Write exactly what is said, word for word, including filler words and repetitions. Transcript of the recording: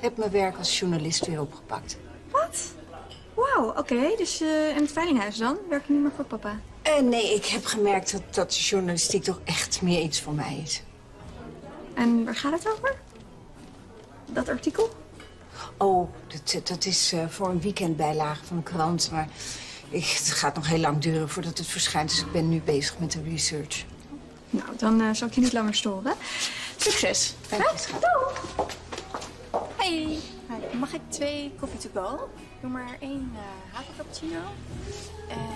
heb mijn werk als journalist weer opgepakt. Wat? Wauw, oké. Okay. Dus uh, in het veilinghuis dan? Werk je niet meer voor papa? Uh, nee, ik heb gemerkt dat, dat de journalistiek toch echt meer iets voor mij is. En waar gaat het over? Dat artikel? Oh, dat, dat is uh, voor een weekendbijlage van een krant. Maar ik, het gaat nog heel lang duren voordat het verschijnt. Dus ik ben nu bezig met de research. Nou, dan uh, zal ik je niet langer storen. Succes. Dank je, schat. Doei. Hey. Hi. Mag ik twee coffee to go? Doe maar één uh, havercappuccino. Uh,